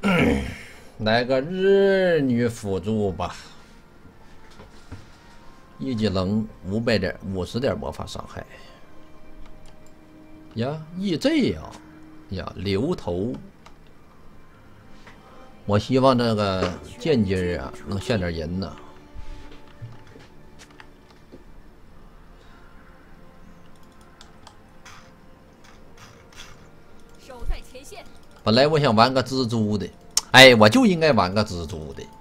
来个日女辅助吧，一级能50点魔法伤害。呀 ，EZ 呀，流头。我希望这个剑姬啊能献点银呢。 守在前线。 本来我想玩个蜘蛛的，哎，我就应该玩个蜘蛛的，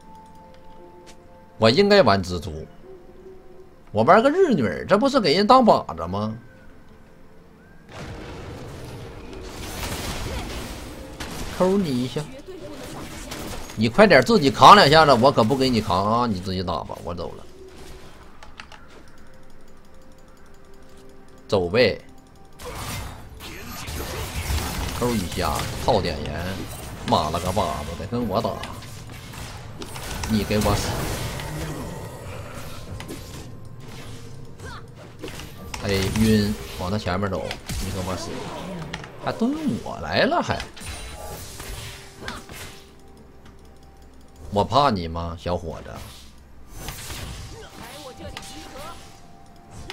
我应该玩蜘蛛。我玩个日女，这不是给人当靶子吗？抠你一下，你快点自己扛两下子，我可不给你扛啊！你自己打吧，我走了，走呗。抠一下，套点盐，妈了个巴子的，跟我打，你给我死！哎，晕，往他前面走，你给我死！还蹲我来了还。我怕你吗，小伙子？ 来我这里集合。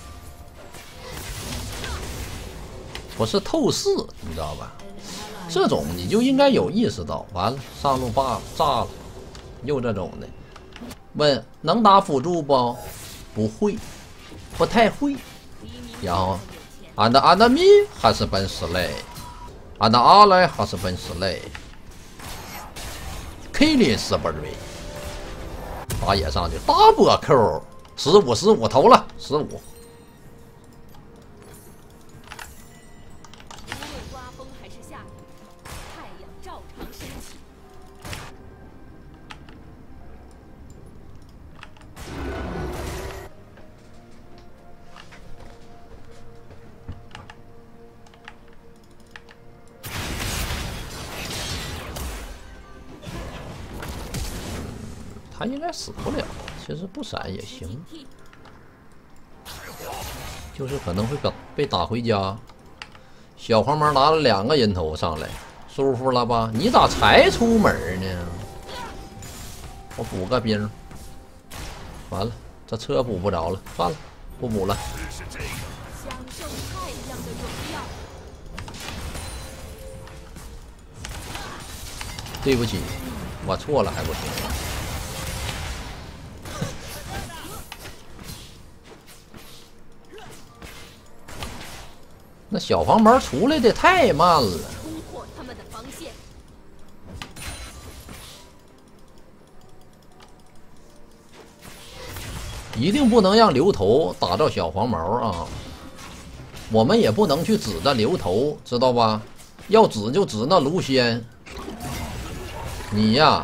不是透视，你知道吧？这种你就应该有意识到。完了，上路罢了，炸了，又这种的。问能打辅助不？不会，不太会。然后，俺的米还是本事嘞，俺的阿莱还是本事嘞。K 林斯不瑞，打野上去大波扣，15投了15。 无论刮风还是下雨，太阳照常升起。 他应该死不了，其实不闪也行，就是可能会被打回家。小黄毛拿了2个人头上来，舒服了吧？你咋才出门呢？我补个兵，完了，这车补不着了，算了，不补了。 享受太阳的荣耀。 对不起，我错了还不行。那小黄毛出来的太慢了， 突破他们的防线。 一定不能让刘头打到小黄毛啊！我们也不能去指着刘头，知道吧？要指就指那卢仙。你呀，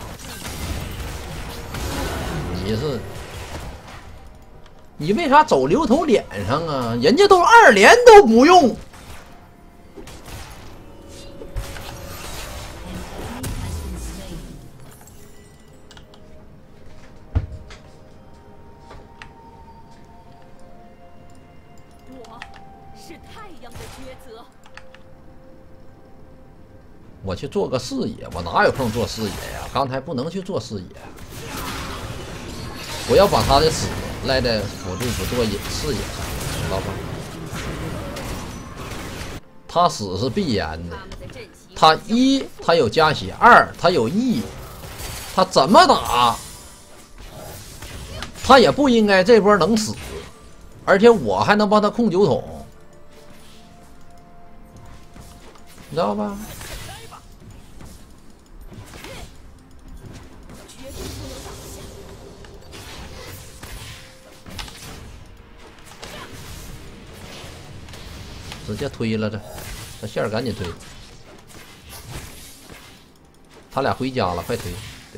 你为啥走刘头脸上啊？人家都2连都不用。 我是太阳的抉择。 我去做个视野，我哪有空做视野呀？刚才不能去做视野，我要把他的死赖在辅助不做视野上，知道吧？他死是必然的。他1他有加血，2他有 E， 他怎么打，他也不应该这波能死，而且我还能帮他控9桶，你知道吧？直接推了这线儿赶紧推，他俩回家了，快推！对，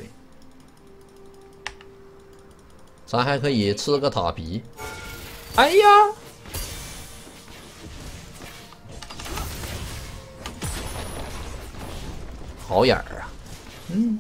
咱还可以吃个塔皮。哎呀，好眼儿啊！嗯。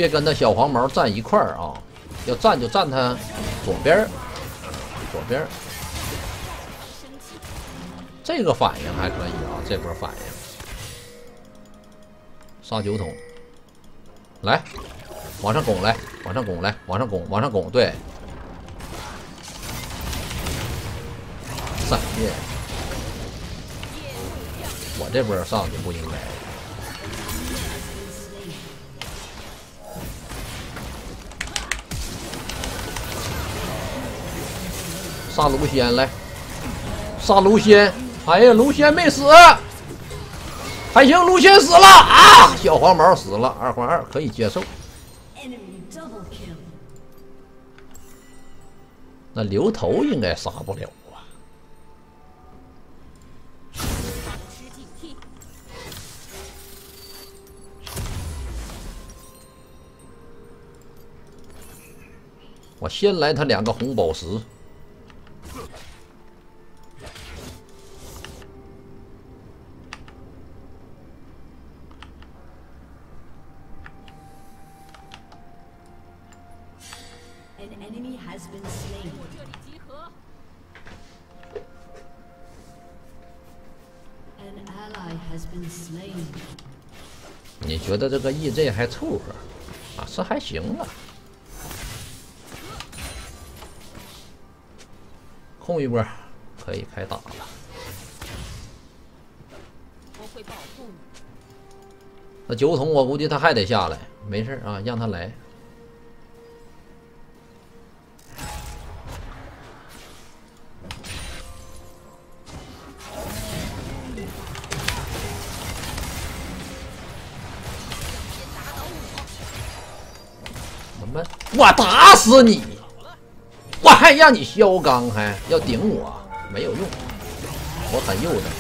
别跟他小黄毛站一块儿啊！要站就站他左边儿，左边儿。这个反应还可以啊，这波反应。杀酒桶，来，往上拱来，往上拱来，往上拱，往上拱，对。闪电，我这波上去不应该。杀卢仙来，杀卢仙！哎呀，卢仙没死，还行，卢仙死了啊！小黄毛死了，2换2可以接受。那刘头应该杀不了啊。我先来他2个红宝石。你觉得这个 EZ 还凑合啊？是还行了。控一波，可以开打了。 我会保护你。 那酒桶我估计他还得下来，没事啊，让他来。我打死你！我还让你削钢，还要顶我，没有用，我很幼稚。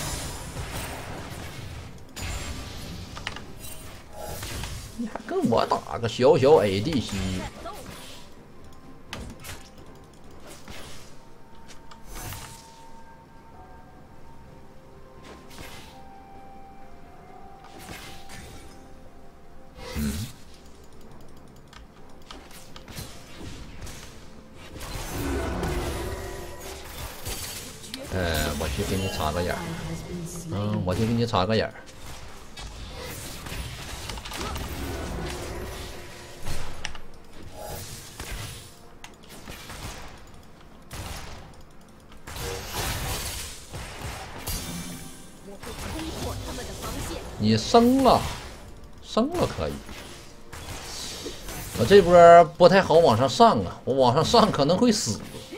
你还跟我打个小小 ADC？我去给你插个眼儿，我去给你插个眼儿。 我会冲破他们的防线。 你升了，升了可以。我这波不太好往上上啊，我往上上可能会死。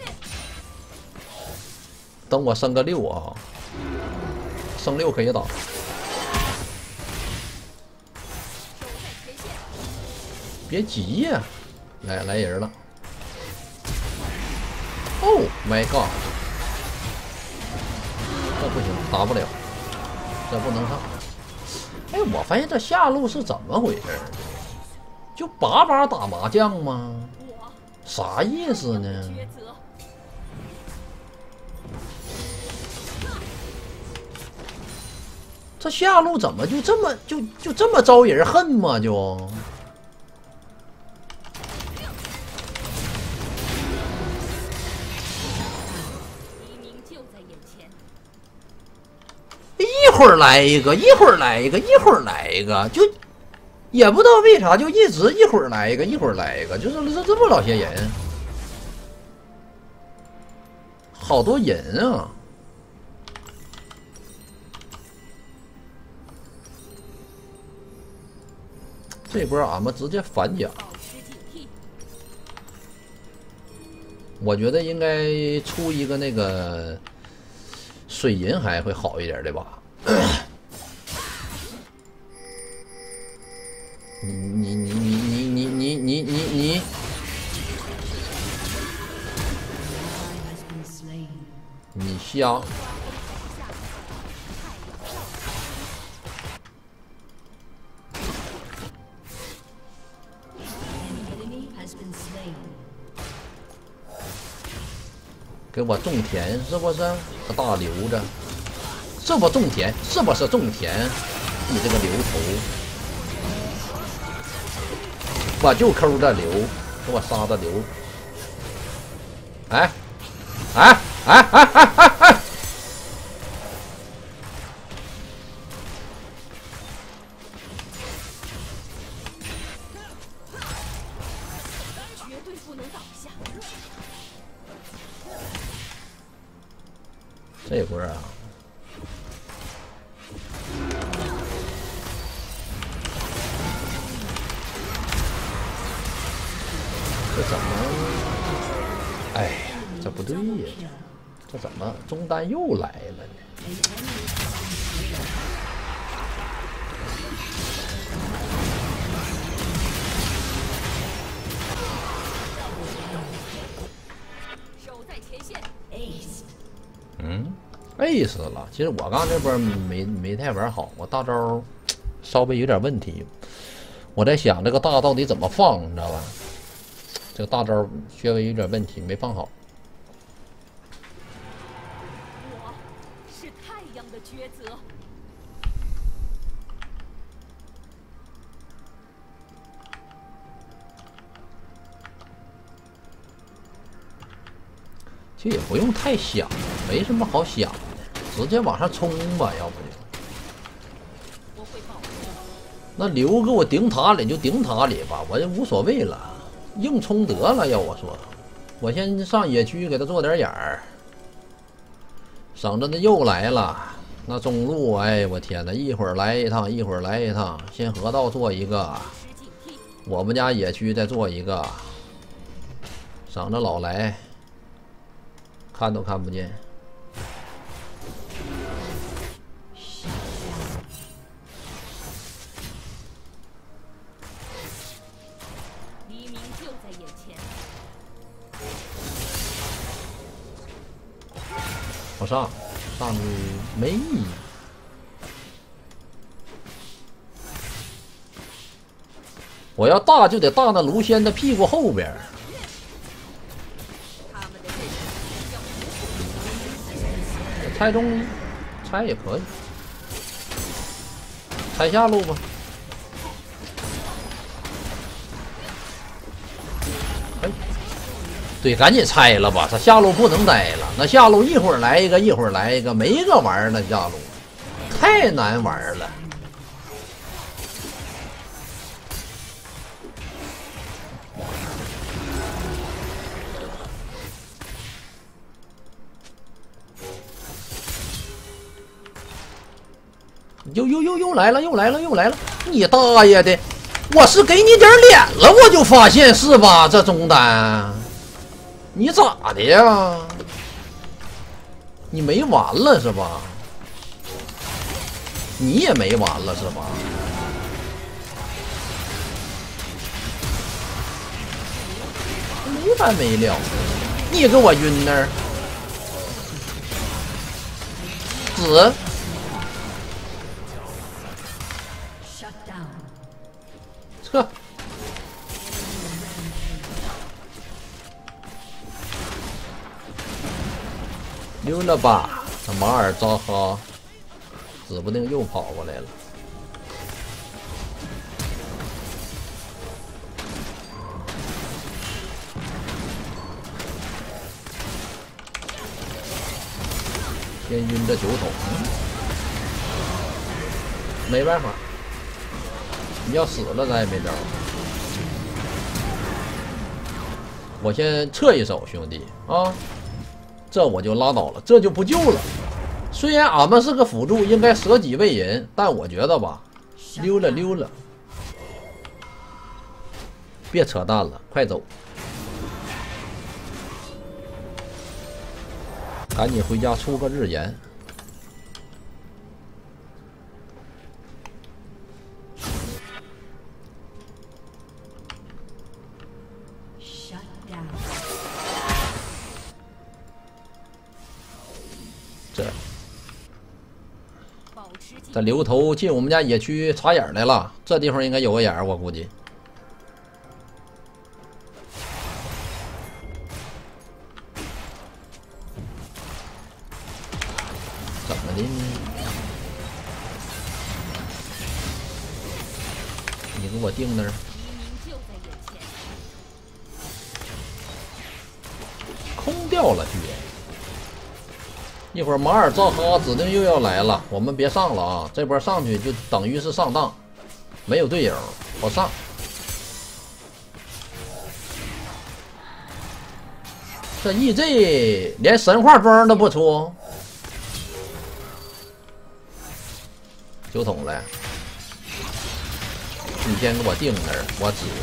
等我升个6啊，升6可以打。别急呀，来人了。Oh my god！ 这不行，打不了，这不能上。哎，我发现这下路是怎么回事？就把打麻将吗？啥意思呢？这下路怎么就这么就这么招人恨吗？就一会儿来一个，一会儿来一个，一会儿来一个，就也不知道为啥就一直一会儿来一个，一会儿来一个，就是这么老些人，好多人啊。这波俺们直接反甲，我觉得应该出一个那个水银还会好一点的吧。你瞎。给我种田是不是？个大瘤子，是不种田？是不是种田？你这个牛头！ 我就抠着流，给我杀的流。哎，哎哎哎哎哎哎！ 绝对不能倒下。 这波啊！这怎么？哎呀，这不对呀！这怎么中单又来了呢？ 守在前线。 嗯，ace 了。其实我刚这波没太玩好，我大招稍微有点问题。我在想这个大到底怎么放，你知道吧？这个大招稍微有点问题，没放好。 我是太阳的抉择。 其实也不用太想，没什么好想的，直接往上冲吧，要不就。 我会保护。 那刘给我顶塔里就顶塔里吧，我就无所谓了，硬冲得了。要我说，我先上野区给他做点眼儿，省着他又来了。那中路，哎，我天哪，一会儿来一趟，一会儿来一趟，先河道做一个，我们家野区再做一个，省着老来，看都看不见。 黎明就在眼前。 我上去没意义。我要大就得大那卢仙的屁股后边。 他们的阵势要拆中医，拆也可以，拆下路吧。哎，对，赶紧拆了吧，这下路不能待了。那下路一会儿来一个，一会儿来一个，没个玩意儿了。下路太难玩了。又来了，又来了，又来了！你大爷的！我是给你点脸了，我就发现是吧？这中单，你咋的呀？你没完了是吧？你也没完了是吧？没完没了！你给我晕那儿，死！撤！溜了吧，这马尔扎哈，指不定又跑过来了。先晕这酒桶，没办法，你要死了咱也没招。我先撤一手，兄弟啊！这我就拉倒了，这就不救了。虽然俺们是个辅助，应该舍己为人，但我觉得吧，溜了溜了，别扯淡了，快走，赶紧回家出个日炎。这刘头进我们家野区插眼来了，这地方应该有个眼儿，我估计。怎么的呢？你给我定那儿。 掉了血。一会儿马尔扎哈指定又要来了，我们别上了啊！这波上去就等于是上当，没有队友，我上。这 EZ 连神话装都不出，酒桶来，你先给我定那儿，我指。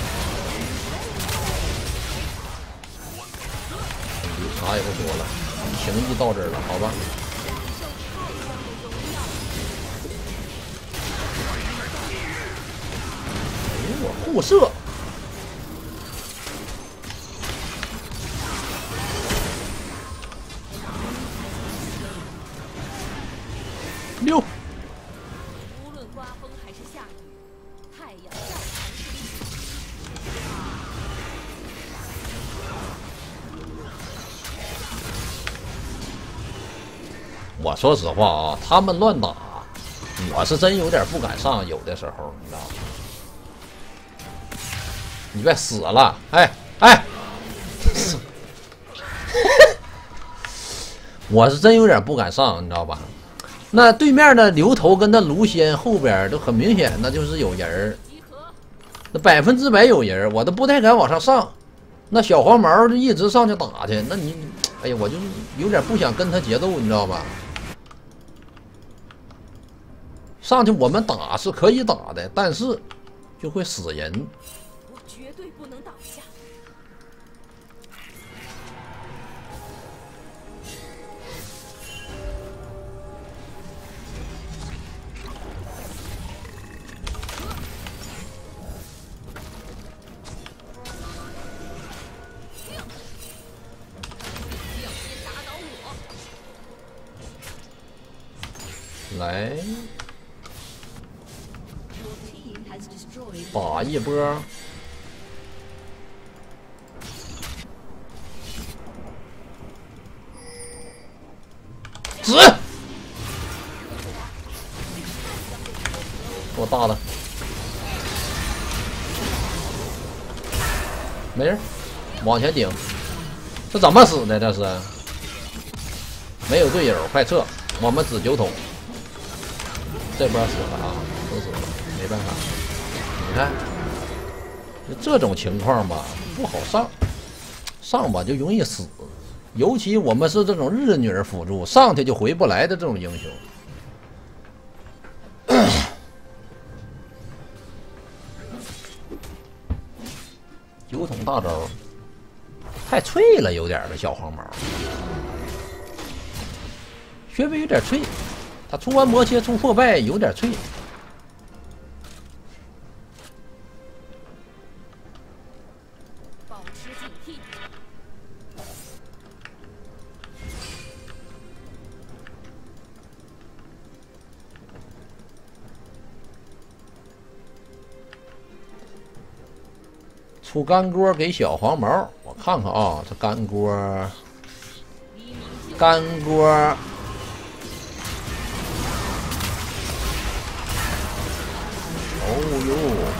啥也不说了。 情谊到这儿了，好吧。哎呦我互射，溜。 无论刮风还是下雨，太阳照常升起。 我说实话啊，他们乱打，我是真有点不敢上，有的时候你知道吗？你别死了，哎哎，我是真有点不敢上，你知道吧？那对面的牛头跟那卢仙后边都很明显，那就是有人儿，那100%有人儿，我都不太敢往上上。那小黄毛就一直上去打去，那你，哎呀，我就有点不想跟他节奏，你知道吧？ 上去我们打是可以打的，但是就会死人。 我绝对不能倒下。打倒我！ 来。 打一波，死！给我大的，没人，往前顶。这怎么死的？这是没有队友，快撤！我们只9桶，这波死了啊，都死了，没办法。 你看，这种情况吧，不好上，上吧就容易死，尤其我们是这种日女辅助，上去就回不来的这种英雄。9桶大招，太脆了，有点儿的小黄毛，稍微有点脆，他出完魔切出破败有点脆。 出干锅给小黄毛，我看看啊，这干锅，干锅，哦呦，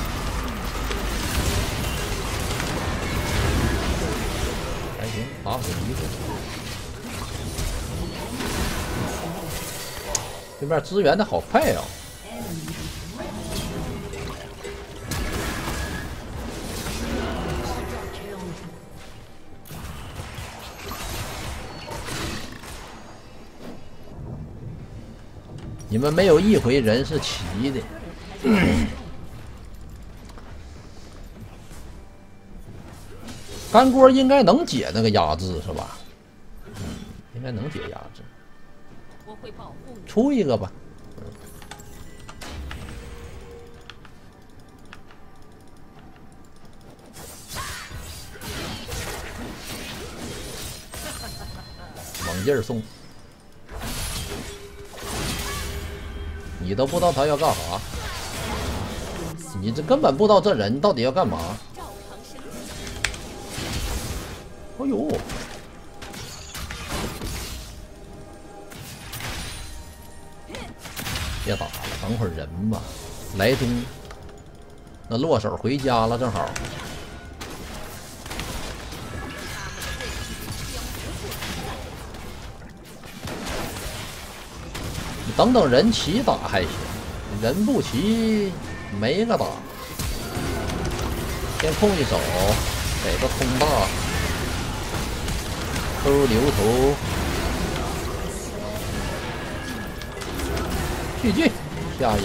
还行，打死一个。这边支援的好快啊！ 你们没有一回人是齐的，干锅应该能解那个压制是吧？应该能解压制。 我会保护你。 出一个吧。猛劲儿送。 你都不知道他要干啥，你这根本不知道这人到底要干嘛。哎呦！别打了，等会儿人吧。来中，那落手回家了，正好。 等等人齐打还行，人不齐没个打。先控一手，给个空大，偷留头，GG，下一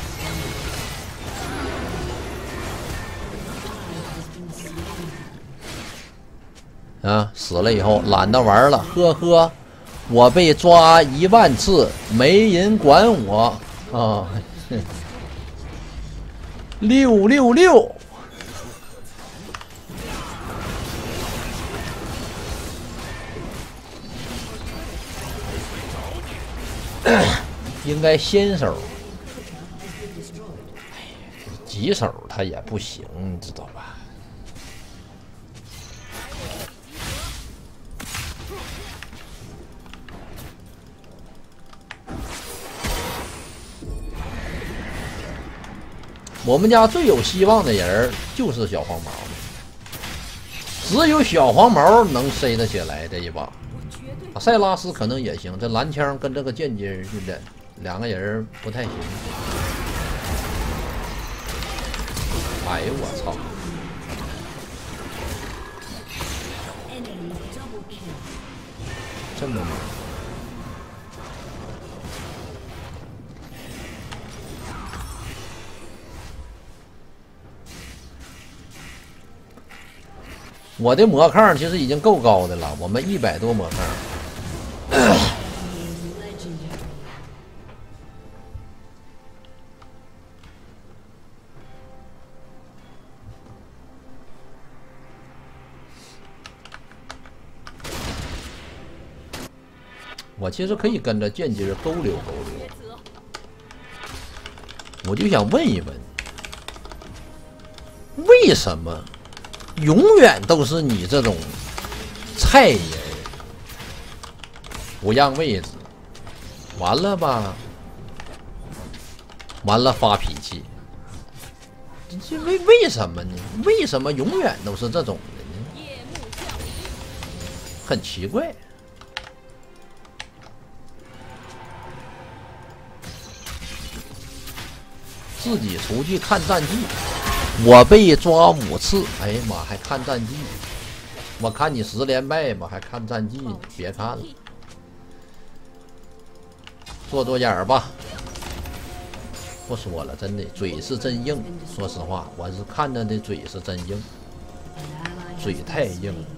把。啊，死了以后懒得玩了，呵呵。我被抓10000次，没人管我啊！666，应该先手，急手他也不行，你知道吧？我们家最有希望的人就是小黄毛，只有小黄毛能塞得起来这一把。塞拉斯可能也行，这蓝枪跟这个剑姬的2个人不太行。哎呦我操！这么猛！我的魔抗其实已经够高的了，我们100多魔抗。我其实可以跟着剑姬勾溜勾溜，我就想问一问，为什么永远都是你这种菜人不让位置？完了吧？完了发脾气，这为什么呢？为什么永远都是这种的呢？很奇怪。自己出去看战绩，我被抓5次，哎呀妈，还看战绩？我看你10连败吧，还看战绩？别看了，做眼吧。不说了，真的嘴是真硬。说实话，我是看着的嘴是真硬，嘴太硬了。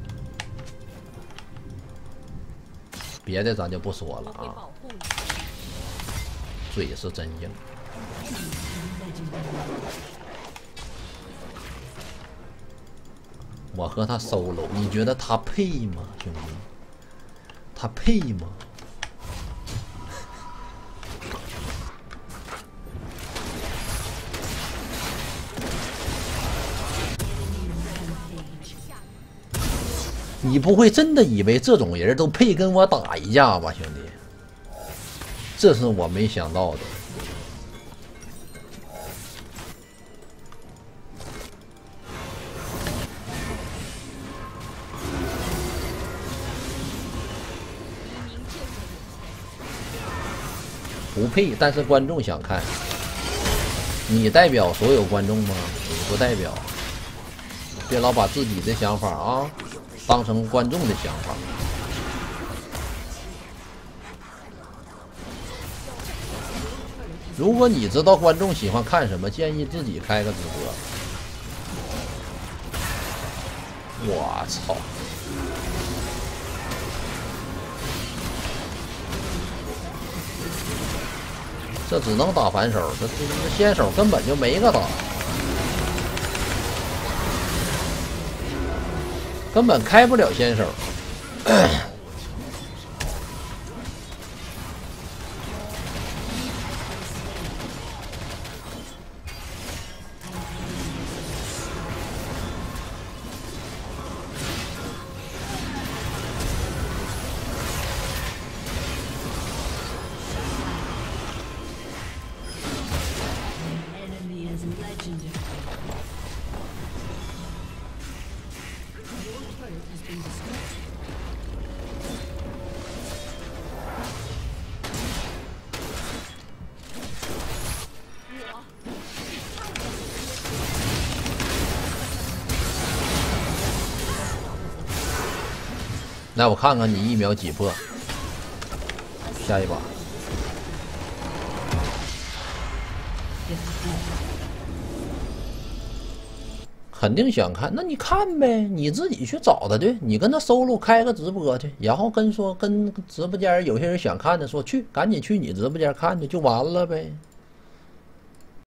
别的咱就不说了啊，嘴是真硬。我和他 solo， 你觉得他配吗，兄弟？他配吗？你不会真的以为这种人都配跟我打一架吧，兄弟？这是我没想到的。不配，但是观众想看。你代表所有观众吗？你不代表。别老把自己的想法啊当成观众的想法。如果你知道观众喜欢看什么，建议自己开个直播。我操！这只能打反手，这先手根本就没个打，根本开不了先手。 来，我看看你1秒几破。下一把。肯定想看，那你看呗，你自己去找他去，你跟他收录开个直播去，然后跟直播间有些人想看的说去，赶紧去你直播间看去就完了呗。